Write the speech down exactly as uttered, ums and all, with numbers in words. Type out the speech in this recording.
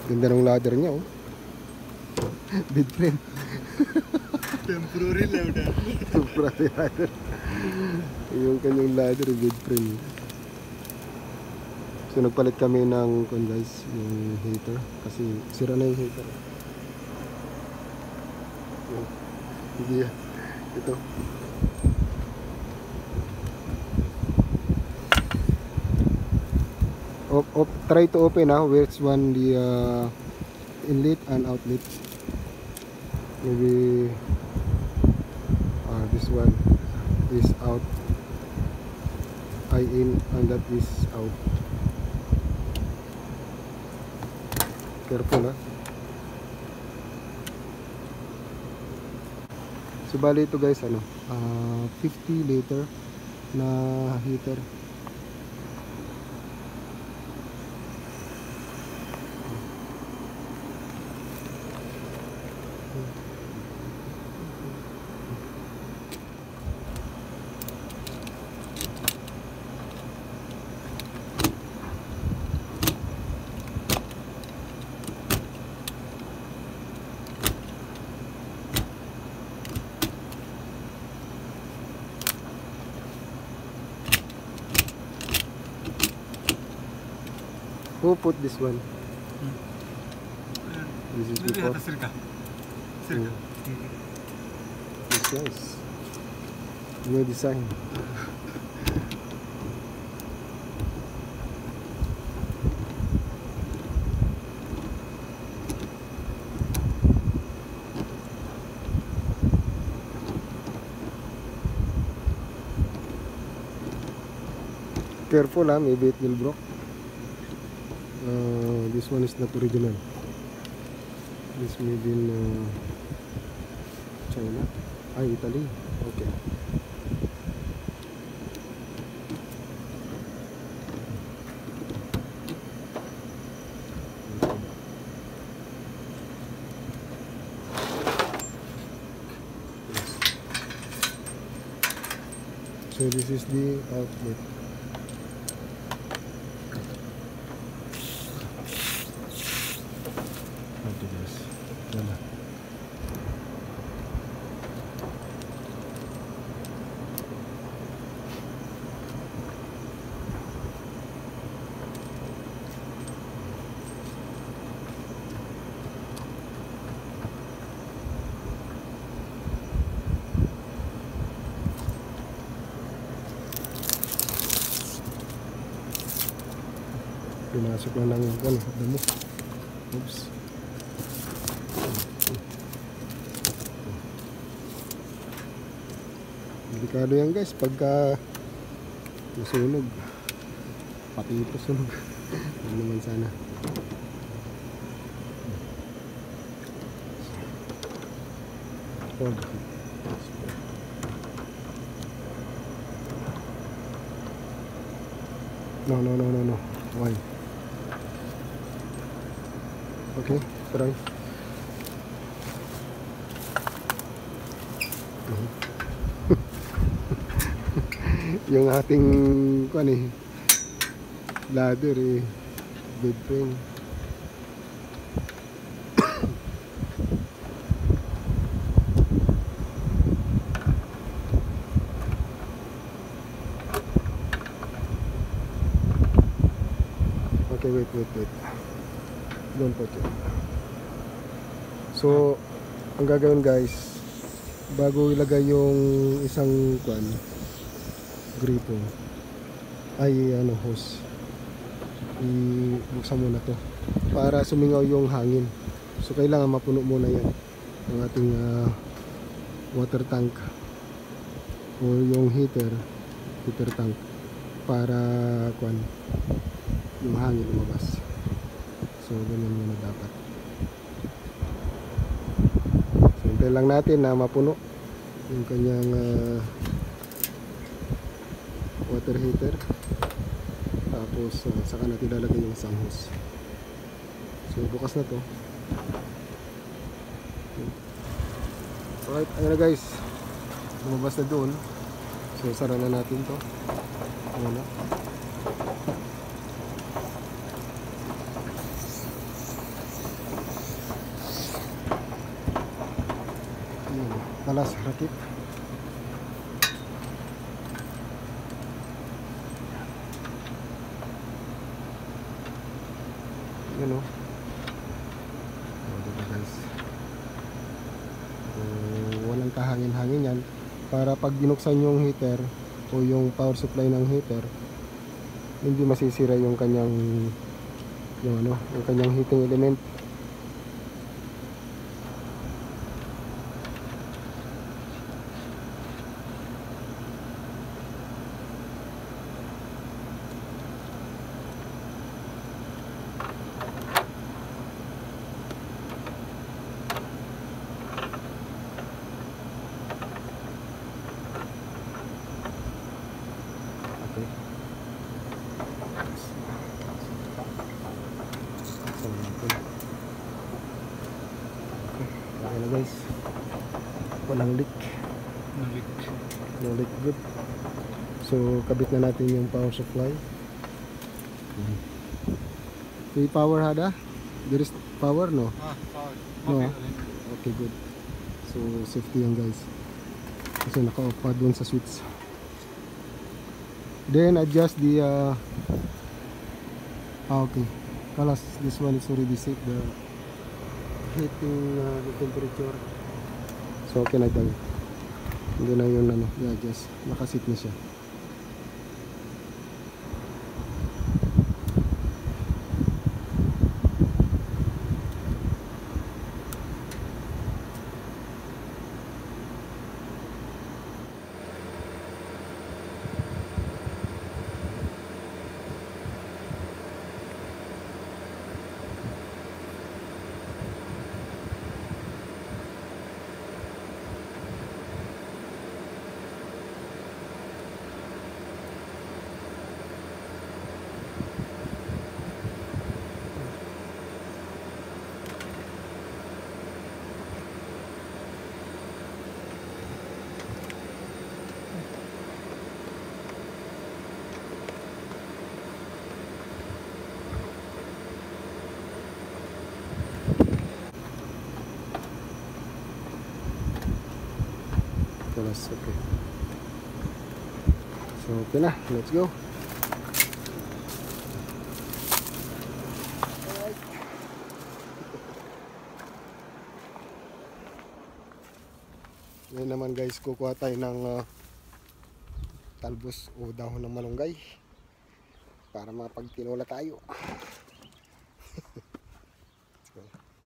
Ganda ng ladder niya, oh. Bed frame. Temporary ladder. Temporary ladder. Yung kanyang ladder, bed frame. So nagpalit kami ng kun guys, yung heater kasi sira na yung heater. Hindi yan. Ito. Op, op, try to open now. Which one the uh, inlet and outlet? Maybe uh, this one is out. I in and that is out. Careful, ha. So bali ito guys, ano, uh, fifty liter na heater. Who put this one? Hmm. This is before. Circa. Circa. Hmm. It's nice. New design. Careful, ah, maybe it will broke. Uh, this one is not original. This made in uh, China. Ah, Italy. Okay. So this is the outlet. Pinasok na ng ano, damo. Oops. Delikado yan guys pagka nasunog. Pati ito sunog. Ano naman sana. Oh. No, no, no, no, no. Why? Okay, try. Yung ating kuan eh, ladder eh, bed frame. Okay, wait, wait, wait. Don't put it. So, ang gagawin guys, bago ilagay yung isang kuan, gripo, ay ano, hose, ibuksan muna to para sumingaw yung hangin. So, kailangan mapuno muna yan ang ating uh, water tank o yung heater, heater tank para kuan, yung hangin lumabas. So, ganyan muna dapat. So, hintay lang natin na mapuno yung kanyang uh, water heater. Tapos, uh, saka natin lalagay yung isang hose. So, bukas na to. Alright, ayun na guys. Lumabas na doon. So, sara na natin to. Muna. Kalas rakit. Yun o. O, diba guys? So, walang kahangin-hangin yan. Para pag binuksan yung heater o yung power supply ng heater, hindi masisira yung kanyang yung ano, yung kanyang heating element. Okay. So, okay. Okay na guys. Walang leak. Nalik. No leak, good. So, kabit na natin yung power supply. May power hada? There is power, no? Ah, power. No. Okay, alin. Okay, good. So, safety yan guys. Kasi naka-off pa dun sa switch. Then, adjust the uh, ah, okay. Kalas, this one is already set the heating uh, the temperature. So, okay na tayo. Hindi na yun ano, i-adjust. Nakasit na siya. Kalas, okay. So, okay na. Let's go. Ngayon naman guys, kukuha tayo ng uh, talbos o dahon ng malunggay para mapagtinola tayo.